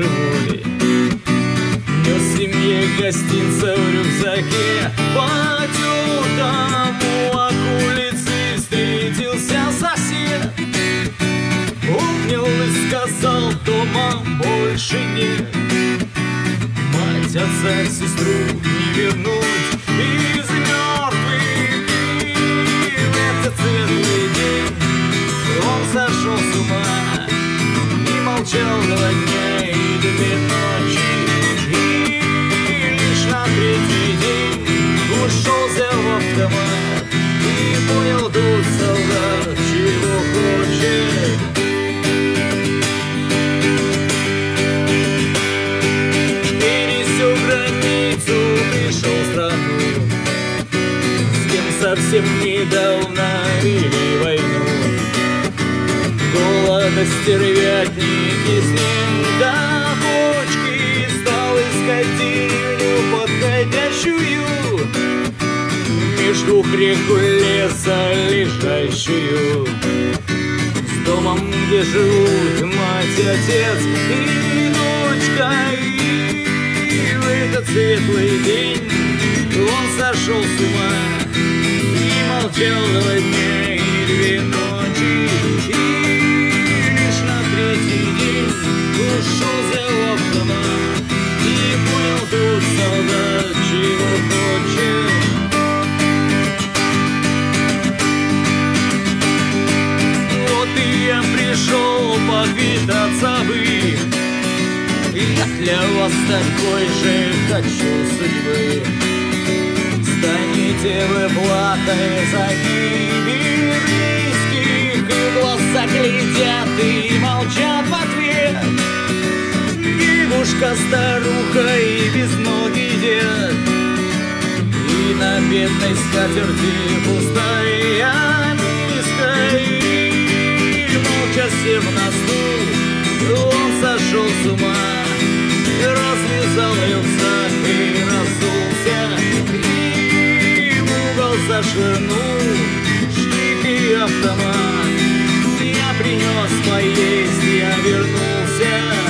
живой. Нес семье гостинца в рюкзаке. По темному околице встретился сосед. Обнял и сказал: дома больше нет. Мать, отца, сестру не вернуть из мертвых дней. В этот светлый день он сошел с ума и молчал 2 дня и 2 ночи. И лишь на 3-й день ушел, взял в автомат и понял тут солдат, чего хочет. Пересек границу, пришел в страну, с кем совсем недавно вели войну. Голода стервятники с ним до почки, стал искать деревню подходящую меж 2 рек леса лежащую, с домом, где живут мать, отец и дочка. И в этот светлый день он сошел с ума и молчал 2 дня и 2 ночи. И лишь на 3-й день ушел, взял автомат и понял тут солдат, чего хочет. Вот и я пришел поквитаться бы. Я для вас такой же хочу судьбы. Станете вы платой за гибель близких, и глаза глядят и молчат в ответ. Девушка, старуха и безногий дед, и на бедной скатерти пустая миска. И молча сев на стул, он сошел с ума, развязал рюкзак и разулся, и в угол зашвырнул штык и автомат. Я принес поесть, я вернулся.